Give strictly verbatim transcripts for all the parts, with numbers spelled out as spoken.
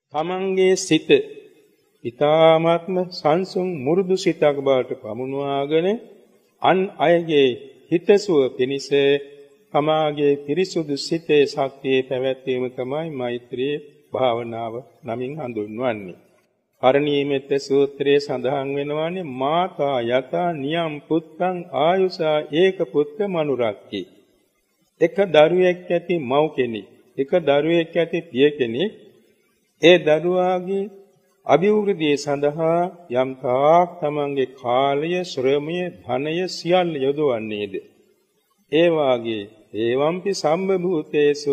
තමන්ගේ සිත ඊ타මාත්ම සංසුන් මුරුදු සිතක් බවට පමුණවාගෙන අන් අයගේ හිතසුව පිණිස තමාගේ පිරිසුදු සිතේ ශක්තිය පැවැත්වීම තමයි මෛත්‍රී භාවනාව නමින් හඳුන්වන්නේ. පරිණීමෙත් සූත්‍රයේ සඳහන් වෙනවානේ මාතා යතා නියම් පුත්තං ආයුසා ඒක පුත්ත මනුරක්කි. එක දරුවෙක් ඇති මව් කෙනෙක්, එක දරුවෙක් ඇති පිය කෙනෙක් ඒ දරුවාගේ අභිවෘද්ධිය සඳහා යම් තාක් තමන්ගේ කාලය, ශ්‍රමය, ධනය සියල්ල යොදවන්නේද? ඒ වාගේ ඒවම්පි සම්භූතේසු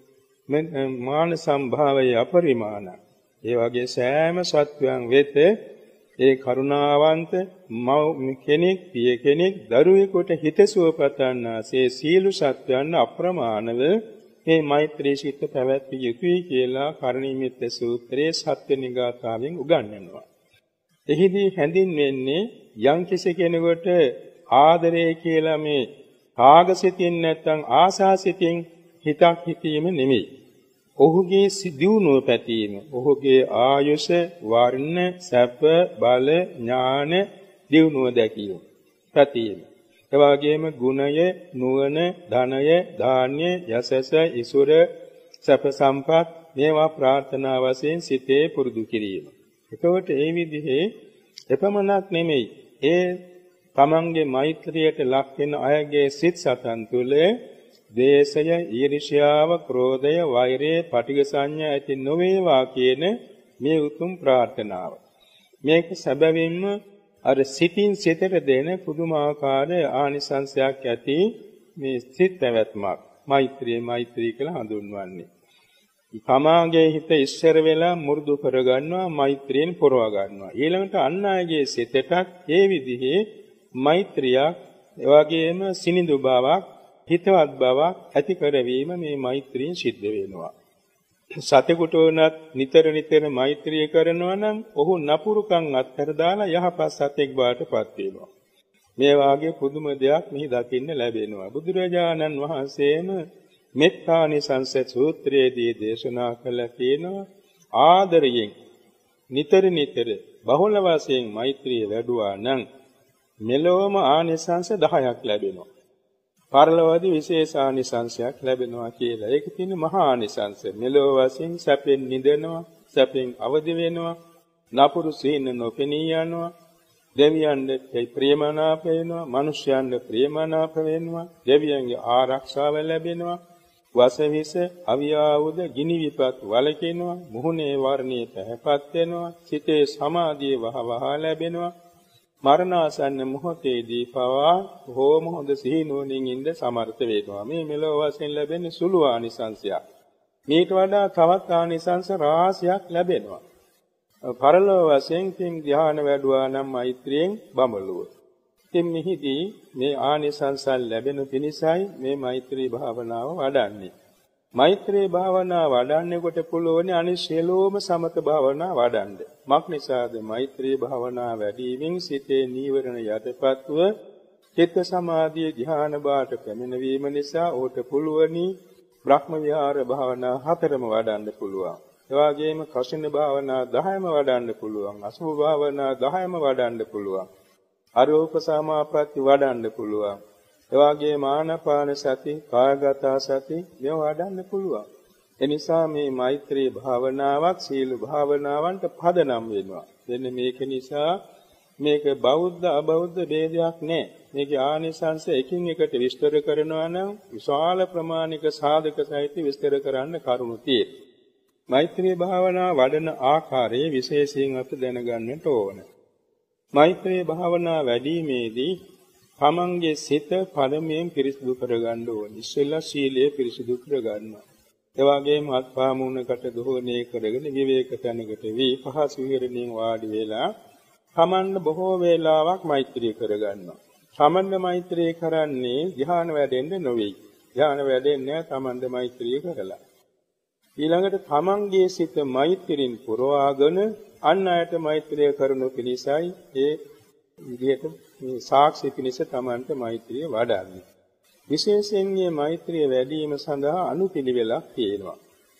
මාන සම්භාවය අපරිමාණ. ඒ වගේ සෑම සත්වයන් වෙත ඒ කරුණාවන්ත මව් කෙනෙක්, පිය කෙනෙක්, දරුවෙකුට හිතසුව පතන්නාසේ සීල සත්වයන් අප්‍රමාණව මේ මෛත්‍රී සිත පැවැත්විය යුතුයි කියලා කර්ණීයමිත්ත සූත්‍රයේ සත්වෙනි ගාථාවෙන් උගන්වනවා. එහිදී හැඳින්වෙන්නේ යම් කෙනෙකුට ආදරය කියලා මේ රාගසිතින් නැත්නම් ආසාසිතින් හිතක් හිතීම නෙමෙයි. ඔහුගේ දියුණුව පැතීම, ඔහුගේ ආයුෂ, වර්ණ, සැප, බල, ඥාන දියුණුව දැකීම පැතීම. එවාගෙම ගුණය, නුවණ, ධනය, ධාන්‍ය, යසස, ඉසුර, සැප සම්පත් මේවා ප්‍රාර්ථනා වශයෙන් සිතේ පුරුදු කිරීම. එතකොට ඒ විදිහේ එපමණක් නෙමෙයි, ඒ තමන්ගේ මෛත්‍රියට ලක් වෙන අයගේ සිත් සතන් තුළ ද්වේෂය, ඊර්ෂ්‍යාව, ක්‍රෝධය, වෛරය, පටිඝ සංඥා ඇති නොවේවා කියන මේ උතුම් ප්‍රාර්ථනාව. මේක සැබවින්ම අර සිතින් සිතට දෙන පුදුමාකාර ආනිසංසයක් ඇති මේ සිත් පැවැත්මක්. මෛත්‍රිය මෛත්‍රී කියලා හඳුන්වන්නේ. තමාගේ හිත ඉස්සර වෙලා මුරුදු කරගන්නවා, මෛත්‍රියෙන් පොරව ගන්නවා. ඊළඟට අන් අයගේ සිතටත් ඒ විදිහේ මෛත්‍රියක්, එවාගෙම සිනිඳු බවක්, හිතවත් බවක් ඇති කරවීම මේ මෛත්‍රියෙන් සිද්ධ වෙනවා. සතෙකුට උනත් නිතර නිතර මෛත්‍රිය කරනවා නම් ඔහු නපුරුකම් අත්හැර දාලා යහපත් සතෙක් බවට පත් වෙනවා. මේ වාගේ පුදුම දෙයක් මෙහි දකින්න ලැබෙනවා. බුදුරජාණන් වහන්සේම මෙත්තානිසංස සූත්‍රයේදී දේශනා කළා තියෙනවා ආදරයෙන් නිතර නිතර බහුල වශයෙන් මෛත්‍රිය වැඩුවා නම් මෙලොවම ආනිසංස දහයක් ලැබෙනවා. පරලොවදී විශේෂ ආනිසංසයක් ලැබෙනවා කියලා. ඒක තියෙන මහා ආනිසංස. මෙලොව වශයෙන් සැපෙන් නිදෙනවා, සැපෙන් අවදි වෙනවා, නපුරු සීන නොපෙනී යනවා, දෙවියන්ට ප්‍රියමනාප වෙනවා, මිනිස්යන්ට ප්‍රියමනාප වෙනවා, දෙවියන්ගේ ආරක්ෂාව ලැබෙනවා, වසවිස, අවියාවුද, ගිනි විපත් වළකිනවා, මුහුණේ වර්ණයේ පැහැපත් වෙනවා, සිතේ සමාධිය වහවහ ලැබෙනවා, මරණාසන්න මොහොතේදී පවා බොහෝම හොඳ සිහිනුවණින් ඉඳ සමර්ථ වෙනවා. මේ මෙලොව වශයෙන් ලැබෙන සුළු ආනිසංසයක්. මේට වඩා තවත් ආනිසංස රාශියක් ලැබෙනවා. පරලොව වශයෙන් තින් ධ්‍යාන වැඩුවා නම් මෛත්‍රියෙන් බඹලුව. ඉතින් මෙහිදී මේ ආනිසංසල් ලැබෙන පිණිසයි මේ මෛත්‍රී භාවනාව වඩන්නේ. මෛත්‍රී භාවනාව වඩන්නේකොට පුළුවන් අනිත් සියලුම සමත භාවනා වඩන්න. මක් නිසාද මෛත්‍රී භාවනා වැඩිමින් සිතේ නීවරණ යටපත්ව චිත්ත සමාධිය ධ්‍යාන බාට පැමිණවීම නිසා ඔහුට පුළුවනි බ්‍රහ්ම විහාර භාවනා හතරම වඩන්න පුළුවන්. ඒ වගේම කසින භාවනා දහයම වඩන්න පුළුවන්. අසුභ භාවනා දහයම වඩන්න පුළුවන්. අරූප සමාපatti වඩන්න පුළුවන්. එවාගේ ආනාපාන සති, කායගත සති මේවා වඩන්න පුළුවන්. එනිසා මේ මෛත්‍රී භාවනාවක් සීල භාවනාවන්ට පදනම් වෙනවා. දෙන්න මේක නිසා මේක බෞද්ධ අබෞද්ධ ભેදයක් නැහැ. මේකේ ආනිසංශ එකින් එකට විස්තර කරනවා නම් විශාල ප්‍රමාණික සාධක සහිත විස්තර කරන්න කරුණු තියෙනවා. මෛත්‍රී භාවනාව වඩන ආකාරයේ විශේෂයෙන් අප දැනගන්නට ඕන. මෛත්‍රී භාවනා වැඩිීමේදී තමන්ගේ සිත පළමුවෙන් පිරිසිදු කරගන්න ඕනේ. ඉස්සෙල්ලා සීලය පිරිසිදු කරගන්නවා. ඒ වගේම අත්පා මුණකට දෝහණය කරගෙන විවේක තැනකට වී පහසු විහරණයෙන් වාඩි වෙලා තමන්ට බොහෝ වේලාවක් මෛත්‍රී කරගන්නවා. තමන්ට මෛත්‍රී කරන්නේ ධ්‍යාන වැඩෙන්න නෙවෙයි. ධ්‍යාන වැඩෙන්නේ තමන්ට මෛත්‍රී කරලා. ඊළඟට තමන්ගේ සිත මෛත්‍රියෙන් පුරවාගෙන අන් අයට මෛත්‍රී කරනු පිණිසයි ඒ විදියට මේ සාක්ෂි පිණිස තමන්ට මෛත්‍රිය වඩන්නේ. විශේෂයෙන් මේ මෛත්‍රිය වැඩි වීම සඳහා අනුපිළිවෙලක් තියෙනවා.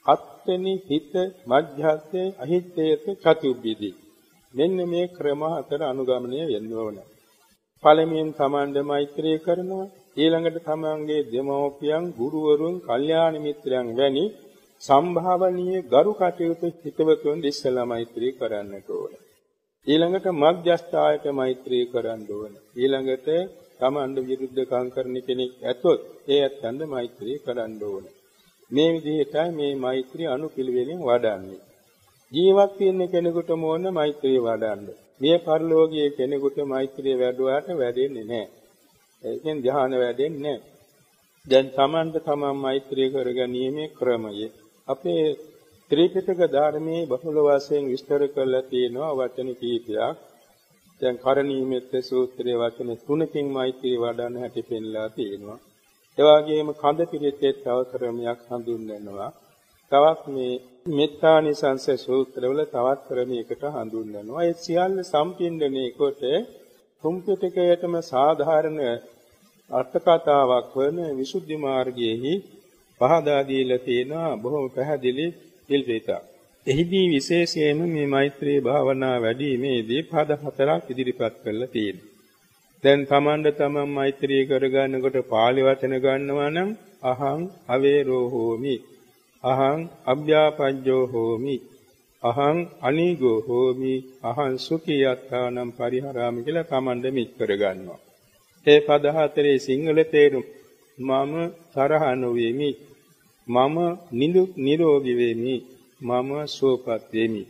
අත්වෙනි හිත මධ්‍යස්ථේ අහිතේත චතුබ්බිදී. මෙන්න මේ ක්‍රම හතර අනුගමනය වෙන්න ඕන. පළමුවෙන් තමන්ද මෛත්‍රී කරනවා. ඊළඟට තමන්ගේ දෙමව්පියන්, ගුරුවරුන්, කල්යාණ මිත්‍රයන් වැනි සම්භාවනීය ගරු කටයුතු හිතවතුන් ඉස්සලා මෛත්‍රී කරන්නට ඕන. ඊළඟට මධ්‍යස්ථායට මෛත්‍රී කරන්න ඕන. ඊළඟට තමන්ද විරුද්ධකම් කරන කෙනෙක් ඇතොත් ඒ ඇත්තන්ද මෛත්‍රී කරන්න ඕන. මේ විදිහටයි මේ මෛත්‍රී අනුපිළිවෙලින් වඩන්නේ. ජීවත් වෙන කෙනෙකුට මොන මෛත්‍රී වඩන්න. මේ පරිලෝකීය කෙනෙකුට මෛත්‍රී වැඩුවාට වැඩෙන්නේ නැහැ. ඒකෙන් ධ්‍යාන වැඩෙන්නේ නැහැ. දැන් තමන්ට තමන් මෛත්‍රී කරගැනීමේ ක්‍රමය අපේ ත්‍රිපිටක ධර්මයේ බහුල වශයෙන් විස්තර කරලා තියෙනවා වචන කීපයක්. දැන් කරණීයමෙත්ත සූත්‍රයේ වචන තුනකින් මෛත්‍රී වඩන්න හැටි පෙන්නලා තියෙනවා. ඒ වගේම කඳ පිළිතේ තව ක්‍රමයක් හඳුන්වනවා. තවත් මේ මෙත්තානිසංස සූත්‍රවල තවත් ක්‍රමයකට හඳුන්වනවා. ඒ සියල්ල සම්පින්දණය කොට තුම්පිටකයටම සාධාරණ අර්ථ කතාවක් වන විසුද්ධි මාර්ගයේහි පහදා දීලා තියෙනවා බොහොම පැහැදිලි පිළිවෙතක්. එහිදී විශේෂයෙන්ම මේ මෛත්‍රී භාවනා වැඩිීමේදී පද හතරක් ඉදිරිපත් කරලා තියෙනවා. දැන් තමන්ද තමන් මෛත්‍රී කරගන්නකොට පාළි වචන ගන්නවා නම් අහං අවේරෝ හෝමි, අහං අභ්‍යාපජ්ජෝ හෝමි, අහං අනීගෝ හෝමි, අහං සුඛී යත්තානම් පරිහරාමි කියලා තමන්ද මිත් කරගන්නවා. ඒ පද හතරේ සිංහල තේරුම මම තරහ නොවෙමි, මම නිදුක් නිරෝගී වෙමි, මම සුවපත් වෙමි.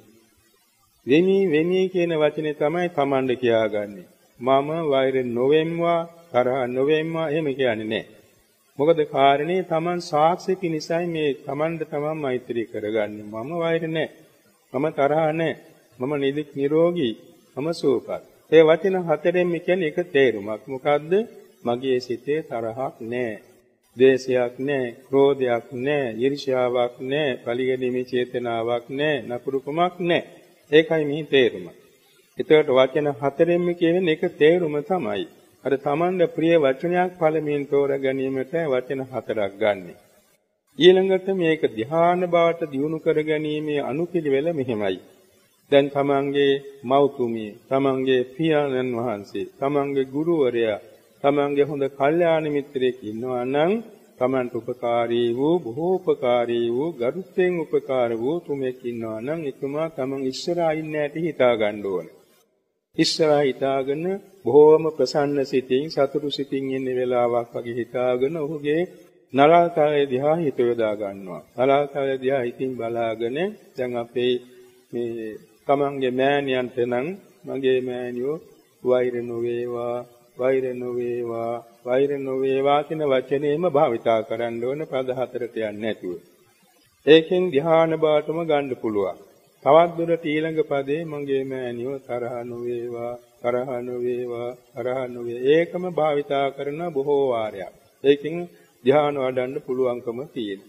වෙමි වෙමි කියන වචනේ තමයි තමන්ද කියාගන්නේ. මම වෛර නොවෙම්වා, තරහ නොවෙම්වා එහෙම කියන්නේ නැහැ. මොකද කාරණේ තමන් සාක්ෂි පිණිසයි මේ තමන්ද තමන් මෛත්‍රී කරගන්නේ. මම වෛර නැහැ, මම තරහ නැහැ, මම නිදුක් නිරෝගී, මම සුවපත්. ඒ වචන හතරෙන් කියන්නේ එක තේරුමක්. මොකද්ද? මගේ සිතේ තරහක් නැහැ, ද්වේෂයක් නැහැ, ක්‍රෝධයක් නැහැ, ඊර්ෂ්‍යාවක් නැහැ, පරිගැනීමේ චේතනාවක් නැහැ, නපුරුකමක් නැහැ. ඒකයි මේ තේරුම. එතකොට වචන හතරෙන්ම කියන එක තේරුම තමයි. අර තමන්ගේ ප්‍රිය වචනයක් පළමුවෙන් තෝරා ගැනීමට වචන හතරක් ගන්න. ඊළඟට මේක ධ්‍යාන බවට දියුණු කර ගැනීමේ අනුපිළිවෙල මෙහිමයි. දැන් තමන්ගේ මව්තුමිය, තමන්ගේ පියාණන් වහන්සේ, තමන්ගේ ගුරුවරයා, තමන්ගේ හොඳ කල්යාණ මිත්‍රයෙක් ඉන්නවා නම් තමන්ට උපකාරී වූ, බොහෝ උපකාරී වූ, ගරුත්වයෙන් උපකාර වූ තුමෙක් ඉන්නවා නම් එතුමා තමන් ඉස්සරහා ඉන්නේ නැටි හිතා ගන්න ඕනේ. ඉස්සරහා හිතාගෙන බොහෝම ප්‍රසන්න සිතින්, සතුටු සිතින් ඉන්න වෙලාවක් වගේ හිතාගෙන ඔහුගේ නලාතලය දිහා හිත යොදා ගන්නවා. නලාතලය දිහා හිතින් බලාගෙන දැන් අපේ මේ තමන්ගේ මෑණියන්ට නම් මගේ මෑණියෝ වෛර නොවේවා, වෛර නොවේවා, වෛර නොවේවා කියන වචනේම භාවිතා කරන්න ඕන පද හතරට යන්නේ නැතුව. ඒකෙන් ධ්‍යාන බාටම ගන්න පුළුවන්. තවත් දුරට ඊළඟ පදේ මගේ මෑණියෝ තරහ නොවේවා, තරහ නොවේවා, තරහ නොවේ. ඒකම භාවිතා කරන බොහෝ වාරයක්. ඒකෙන් ධ්‍යාන වඩන්න පුළුවන්කම තියෙනවා.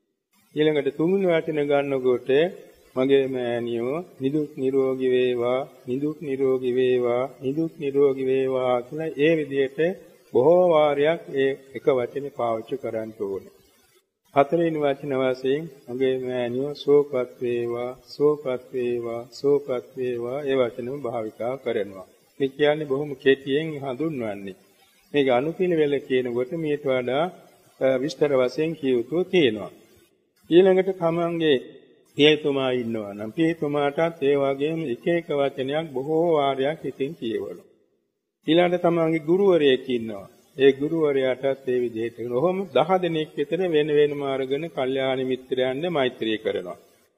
ඊළඟට තුන්වෙනි වචන ගන්නකොට මගේ මෑණියෝ නිදුක් නිරෝගී වේවා, නිදුක් නිරෝගී වේවා, නිදුක් නිරෝගී වේවා කියලා ඒ විදිහට බොහෝ වාරයක් ඒ එක වචනේ පාවිච්චි කරන්න ඕනේ. හතරවෙනි වචන වශයෙන් මගේ මෑණියෝ සෝපත් වේවා, සෝපත් වේවා, සෝපත් වේවා ඒ වචනම භාවිතා කරනවා. මේ කියන්නේ බොහොම කෙටියෙන් හඳුන්වන්නේ. මේක අනුපිළිවෙල කියනකොට මේට වඩා විස්තර වශයෙන් කියවුතු තියෙනවා. ඊළඟට තමන්ගේ පියතුමා ඉන්නවා නම් පියතුමාටත් ඒ වගේම එක එක වචනයක් බොහෝ වාරයක් ඉතින් කියවනවා. ඊළඟට තමන්ගේ ගුරුවරයෙක් ඉන්නවා. ඒ ගුරුවරයාටත් ඒ විදිහට කොහොම දහ දෙනෙක් විතර වෙන වෙනම අරගෙන කල්යාණ මිත්‍රයන්ට මෛත්‍රී කරනවා.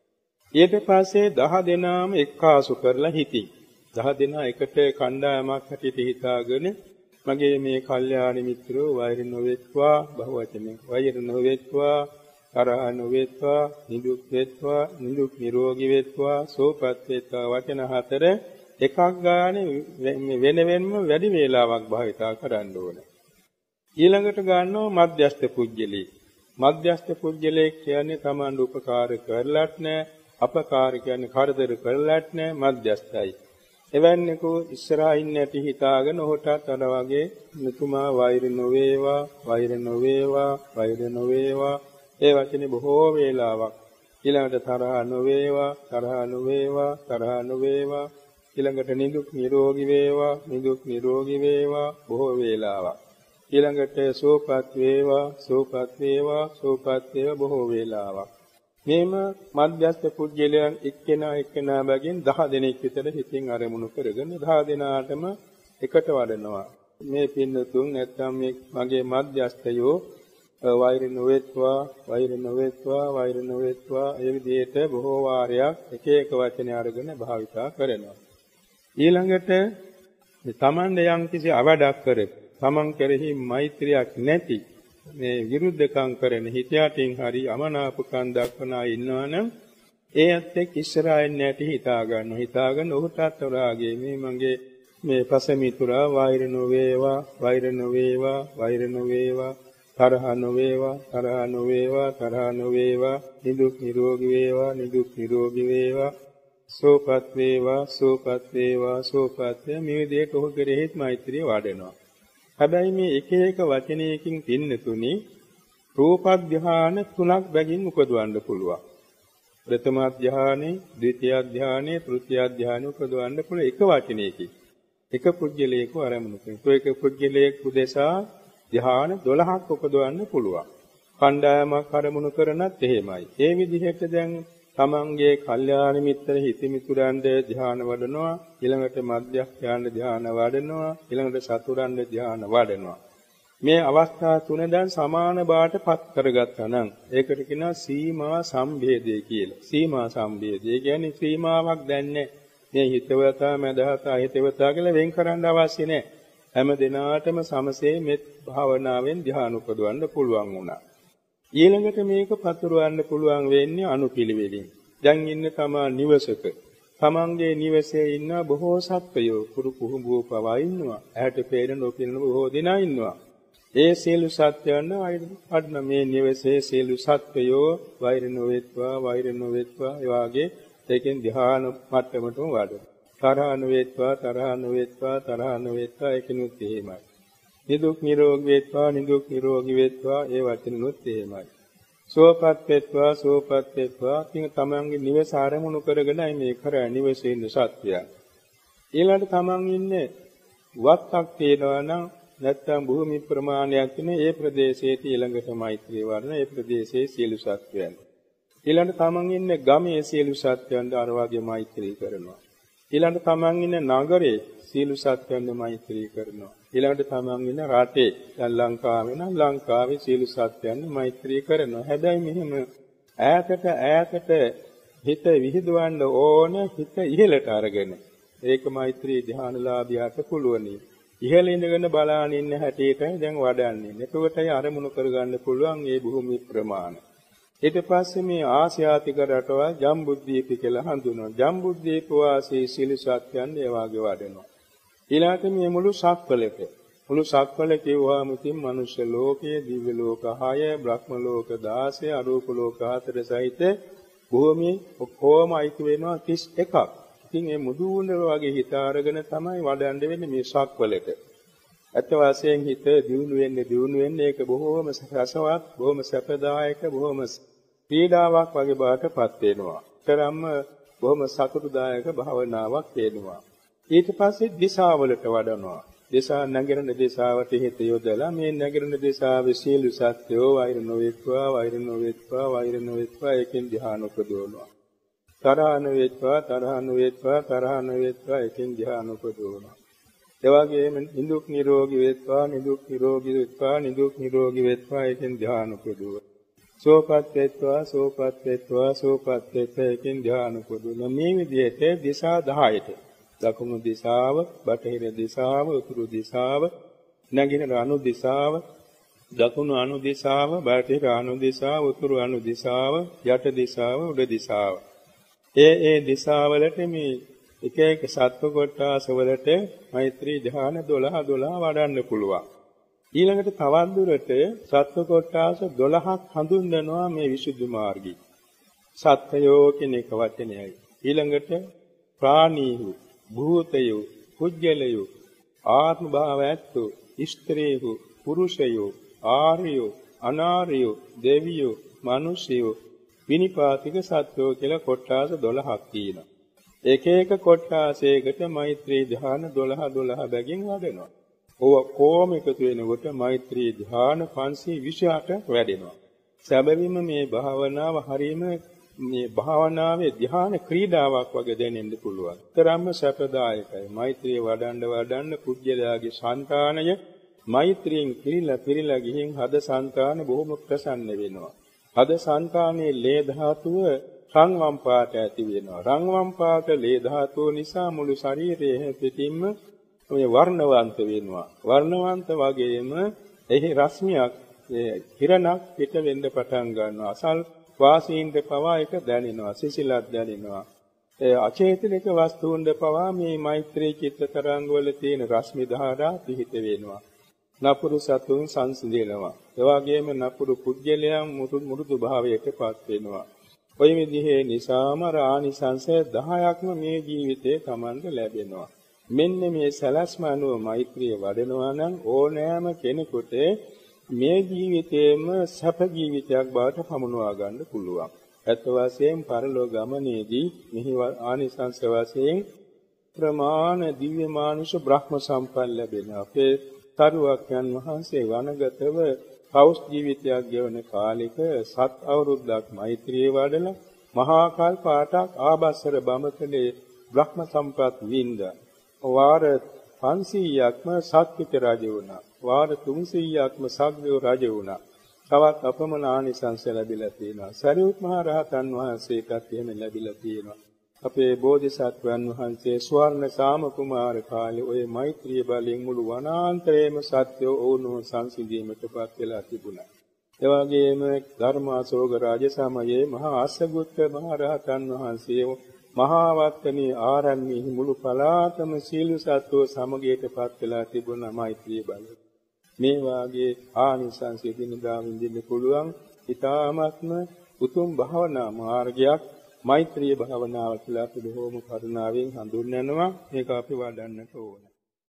ඊට පස්සේ දහ දෙනාම එක්කාසු කරලා හිතින් දහ දෙනා එකට කණ්ඩායමක් හැටියට හිතාගෙන මගේ මේ කල්යාණ මිත්‍රෝ වෛර නොවෙත්වා, බහුවචනෙන් වෛර නොවෙත්වා, තරහ නොවෙත්වා, නිදුක් වෙත්වා, නිදුක් නිරෝගී වෙත්වා, සෝපත් වෙත්වා වචන හතර එකක් ගානේ වෙන වෙනම වැඩි වේලාවක් භාවිතා කරන්න ඕනේ. ඊළඟට ගන්නවා මධ්‍යස්ථ පුජ්‍යලී. මධ්‍යස්ථ පුජ්‍යලී කියන්නේ තමන් උපකාර කරලත් නැහැ, අපකාර කියන්නේ කරදර කරලත් නැහැ, මධ්‍යස්ථයි. එවන්නේකෝ ඉස්සරහා ඉන්නේ නැති හිතාගෙන ඔහුටත් අර වගේ මෙතුමා වෛර නොවේවා, වෛර නොවේවා, වෛර නොවේවා ඒ වචනේ බොහෝ වේලාවක් ඊළඟට තරහ නොවේවා, තරහ නොවේවා, තරහ නොවේවා. ඊළඟට නිදුක් නිරෝගී වේවා, නිදුක් නිරෝගී වේවා බොහෝ වේලාවක්. ඊළඟට සෝපත් වේවා, සෝපත් වේවා, සෝපත් වේවා බොහෝ වේලාවක්. මේම මධ්‍යස්ථ පුජ්‍යලයන් එක්කෙනා එක්කෙනා බැගින් දහ දෙනෙක් විතර හිතින් අරමුණු කරගෙන දහ දෙනාටම එකට වඩනවා. මේ පින්නතුන් නැත්තම් මේ මගේ මධ්‍යස්ථයෝ වෛර නොවේත්වා, වෛර නොවේත්වා, වෛර නොවේත්වා ඒ විදිහට බොහෝ වාරයක් එක එක වචන අරගෙන භාවිතා කරනවා. ඊළඟට මේ Tamande යම් කිසි අවඩක් කර තමන් කෙරෙහි මෛත්‍රියක් නැති මේ විරුද්ධකම් කරන හිතයටින් හරි අමනාපකම් දක්වන අය ඉන්නවනම් ඒ ඇත්තෙක් ඉස්සරහින් නැටි හිතා ගන්න. හිතාගෙන ඔහුටත් ඔරාගේ මේ මගේ මේ පසමිතුරා වෛර නොවේවා, වෛර නොවේවා, වෛර නොවේවා, තරහ නොවේවා, තරහ නොවේවා, තරහ නොවේවා, නිදුක් නිරෝගී වේවා, නිදුක් නිරෝගී වේවා, සෝපත් වේවා, සෝපත් වේවා, සෝපත් වේ මේ විදිහට ඔහු කෙරෙහිත් මෛත්‍රිය වඩනවා. හැබැයි මේ එක එක වචනයකින් පින්නතුනි රූප ධ්‍යාන තුනක් බැගින් උපදවන්න පුළුවන්. ප්‍රථම ධ්‍යානෙ, ද්විතිය ධ්‍යානෙ, තෘතිය ධ්‍යානෙ උපදවන්න පුළුවන් එක වචනයකින්. එක පුජ්‍යලයක ආරම්භ කරනවා. ඒක පුජ්‍යලයක උදෙසා ධ්‍යාන දොළහක් උපදවන්න පුළුවන්. කණ්ඩායමක් ආරමුණු කරනත් එහෙමයි. ඒ විදිහට දැන් තමන්ගේ කල්යාණ මිත්‍ර හිත මිතුරන්ද ධ්‍යාන වඩනවා, ඊළඟට මධ්‍යස්ථ ධ්‍යාන ධ්‍යාන වඩනවා, ඊළඟට සතුරන්ද ධ්‍යාන වඩනවා. මේ අවස්ථා තුන දැන් සමාන බාට පත් කරගත්තා නම් ඒකට කියනවා සීමා සම්භේදය කියලා. සීමා සම්භේදය කියන්නේ සීමාවක් දැන්නේ මේ හිතවතා මදහතා හිතවතා කියලා වෙන් කරන්න අවශ්‍ය නැහැ. හැම දිනාටම සමසේ මෙත් භාවනාවෙන් ධ්‍යාන උපදවන්න පුළුවන් වුණා. ඊළඟට මේක පතුරවන්න පුළුවන් වෙන්නේ අනුපිළිවෙලින්. දැන් ඉන්න තමා නිවසක. තමන්ගේ නිවසේ ඉන්න බොහෝ සත්වයෝ කුරු කුහුඹුව පවා ඉන්නවා. ඇහැට පේන නොපෙනෙන බොහෝ දෙනා ඉන්නවා. ඒ සියලු සත්‍යයන් අන්න මේ නිවසේ සියලු සත්වයෝ වෛර නොවේත්වා, වෛර නොවේත්වා ඒ වාගේ ඒකෙන් ධ්‍යාන මට්ටමටම වඩ. තරහ නොවේත්වා, තරහ නොවේත්වා, තරහ නොවේත්වා ඒකිනුත් එහෙමයි. නිදුක් නිරෝගී වේත්වා, නිදුක් නිරෝගී වේත්වා ඒ වචනොත් එහෙමයි. සෝපත් වේත්වා, සෝපත් වේත්වා කියන තමන්ගේ නිවස ආරමුණු කරගෙනයි මේ කරන්නේ නිවසේ ඉන්න සත්‍යයන්. ඊළඟට තමන් ඉන්නේ වත්තක් තියනවා නම් නැත්තම් භූමි ප්‍රමාණයක් තියෙන ඒ ප්‍රදේශයේ ඊළඟට මෛත්‍රී වර්ණ ඒ ප්‍රදේශයේ සියලු සත්‍යයන්. ඊළඟට තමන් ඉන්නේ ගමේ සියලු සත්‍යයන්ට අර වගේ මෛත්‍රී කරනවා. ඊළඟට තමන් ඉන්නේ නගරේ සියලු සත්‍යයන්ට මෛත්‍රී කරනවා. ඊළඟට තමන් ඉන්න රටේ දැන් ලංකාවේ නම් ලංකාවේ සියලු සත්‍යයන් මෛත්‍රී කරනවා. හැබැයි මෙහෙම ඈතට ඈතට හිත විහිදවන්න ඕන හිත ඉහළට අරගෙන. ඒක මෛත්‍රී ධ්‍යානලාභියාට පුළුවනි. ඉහළ ඉඳගෙන බලාගෙන ඉන්න හැටියටයි දැන් වඩන්නේ. එතකොටයි අරමුණු කරගන්න පුළුවන් මේ භූමි ප්‍රමාණ. ඊට පස්සේ මේ ආසියාතික රටවල් ජම්බුද්දීප කියලා හඳුන්වනවා. ජම්බුද්දීප වාසී සියලු සත්‍යයන් ඒ වාගේ වඩනවා. ඊළාට මේ මුළු සක්වලක මුළු සක්වල කියවහම තින් මනුෂ්‍ය ලෝකයේ දිව්‍ය ලෝක හය බ්‍රහ්ම ලෝක දාසය අරූප ලෝක හතර සහිත භූමිය ඔක්කොම අයිති වෙනවා තිස් එකක්. ඉතින් මේ මුදුුණර වගේ හිත අරගෙන තමයි වඩන්න වෙන්නේ මේ සක්වලට. අත් වාසයෙන් හිත දියුණු වෙන්නේ දියුණු වෙන්නේ ඒක බොහෝම රසවත් බොහෝම සැපදායක බොහෝම පීඩාවක් වගේ බාටපත් වෙනවා. තරම්ම බොහෝම සතුටුදායක භාවනාවක් වෙනවා. ඊට පස්සේ දිශාවලට වඩනවා. දිශා නැගිරන දිශාවට හිත යොදලා මේ නැගිරන දිශාවේ සියලු සත්‍යෝ වෛර නොවේත්වා, වෛර නොවේත්වා, වෛර නොවේත්වා එකෙන් ධ්‍යාන උපදවනවා. තරහ නොවේත්වා, තරහ නොවේත්වා, තරහ නොවේත්වා එකෙන් ධ්‍යාන උපදවනවා. ඒ වගේම නිදුක් නිරෝගී වේත්වා, නිදුක් නිරෝගී වේත්වා, නිදුක් නිරෝගී වේත්වා එකෙන් ධ්‍යාන උපදවනවා. සෝපත් වේත්වා, සෝපත් වේත්වා, සෝපත් වේත්වා එකෙන් ධ්‍යාන උපදවනවා. මේ විදිහට දිශා දහයට දකුණු දිශාව, බටහිර දිශාව, උතුරු දිශාව, නැගෙනහිර අනු දිශාව, දකුණු අනු දිශාව, බටහිර අනු දිශාව, උතුරු අනු දිශාව, යට දිශාව, උඩ දිශාව. ඒ ඒ දිශාවලට මේ එක එක සත්ව කොටස් වලට මෛත්‍රී ධ්‍යාන දොළහ දොළහ වඩන්න පුළුවන්. ඊළඟට තවත් දුරට සත්ව කොටස් දොළහක් හඳුන්වනවා මේ විසුද්ධි මාර්ගය. සත්‍යයෝ කියන එක වචනයයි. ඊළඟට ප්‍රාණීහු භූතයෝ, පුජ්‍යලයෝ, ආත්ම භාවයත්තු, ස්ත්‍රීහු, පුරුෂයෝ, ආර්යෝ, අනාර්යෝ, දෙවියෝ, මිනිසයෝ, විනිපාතික සත්වෝ කියලා කොට්ටාස දොළහක් තියෙනවා. එක එක කොට්ටාසයකට මෛත්‍රී ධ්‍යාන දොළහ දොළහ බැගින් වඩනවා. ඕවා කොහොම එකතු වෙනකොට මෛත්‍රී ධ්‍යාන පන්සිය විසි අට වැඩෙනවා. සැබවින්ම මේ භාවනාව හරීම මේ භාවනාවේ ධ්‍යාන ක්‍රීඩාවක් වගේ දැනෙන්න පුළුවන්. තරම්ම සැපදායකයි. මෛත්‍රිය වඩන්න වඩන්න පුජ්‍යලයාගේ సంతානය මෛත්‍රියෙන් පිරීලා පිරීලා ගිහින් හද సంతාන බොහොම ප්‍රසන්න වෙනවා. හද సంతානයේ ලේ ධාතුව රන්වම් පාට ඇති වෙනවා. රන්වම් පාට ලේ ධාතුව නිසා මුළු ශරීරයේ පිටින්ම මේ වර්ණවන්ත වෙනවා. වර්ණවන්ත වගේම එහි රශ්මියක් කිරණක් පිට වෙන්න පටන් ගන්නවා. අසල් වාසීන්ද පවා එක දැනෙනවා. සිසිලක් දැනෙනවා. ඒ අචේතනික වස්තුන්ද පවා මේ මෛත්‍රී චිත්ත තරංග වල තියෙන රශ්මි ධාරා පිහිට වෙනවා. නපුරු සතුන් සංසිඳෙනවා. ඒ වගේම නපුරු පුජ්‍යලයන් මුරුදු භාවයට පත් වෙනවා. ඔය විදිහේ නිසාම ආනිසංස දහයක්ම මේ ජීවිතේ Tamanට ලැබෙනවා. මෙන්න මේ සලස්ම අනුව මෛත්‍රිය වඩනවා නම් ඕනෑම කෙනෙකුට මේ ජීවිතේම සැප ජීවිතයක් බවට පමුණවා ගන්න පුළුවන්. ඇත්ත වශයෙන්ම පරලෝක ගමනේදී මෙහි ආනිසංස වශයෙන් ප්‍රමාණ දිව්‍ය මානුෂ බ්‍රහ්ම සම්පන්න ලැබෙනවා. අපේ තරුවක්යන් වහන්සේ වනගතව කෞස් ජීවිතයක් ගෙවන කාලෙක සත් අවුරුද්දක් මෛත්‍රිය වඩලා මහා කල්පාටක් ආබස්සර බඹකලේ බ්‍රහ්ම සම්පත් වින්දා. වාර පන්සීයක්ම සත්විත රජ වුණා. වාර තුන්සීයක්ම සග්‍රව රජ වුණා. තවත් අපමණ ආනිසංස ලැබිලා තියෙනවා. සරියුත් මහ රහතන් වහන්සේටත් එහෙම ලැබිලා තියෙනවා. අපේ බෝධිසත්වයන් වහන්සේ ස්වර්ණ සාම කුමාර කාලේ ඔය මෛත්‍රී බලයෙන් මුළු වනාන්තරයේම සත්‍යෝ ඕනෝ සංසිඳීමටපත් වෙලා තිබුණා. ඒ වගේම ධර්මාශෝක රාජ සමයේ මහා අස්සගුත්ත මහ රහතන් වහන්සේ මහා වත්තනී ආරණ්‍යයේ මුළු පළාතම සීල සත්වෝ සමගයටපත් වෙලා තිබුණා මෛත්‍රී බලය. මේ වාගේ ආනිසංස දිනදා විඳින්න පුළුවන් ඊ타ත්ම උතුම් භාවනා මාර්ගයක් මෛත්‍රී භාවනාව කියලා අපි බොහෝම කරුණාවෙන් හඳුන්වනවා. මේක අපි වඩන්නට ඕන.